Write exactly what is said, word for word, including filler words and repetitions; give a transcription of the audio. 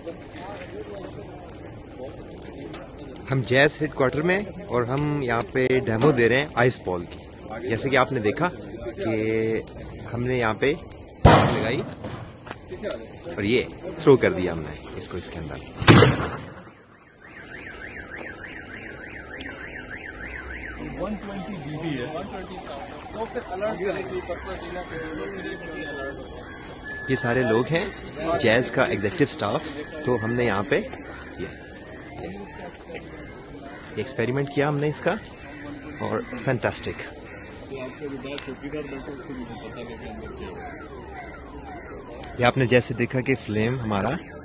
हम jazz headquarter में और हम यहाँ पे डेमो दे रहे हैं आइस बॉल की। जैसे कि आपने देखा कि हमने यहाँ पे लगाई और ये थ्रो कर दिया हमने इसको इसके अंदर। ये सारे लोग हैं जैज का एग्जीक्यूटिव स्टाफ। तो हमने यहाँ पे ये एक्सपेरिमेंट किया हमने इसका और फैंटास्टिक। ये आपने जैसे देखा कि फ्लेम हमारा